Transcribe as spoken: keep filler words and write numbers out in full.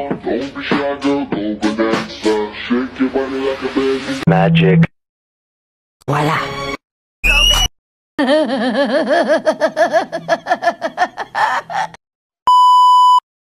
Don't be shy, girl, go bonanza. Shake your body like a baby. Magic. Voila.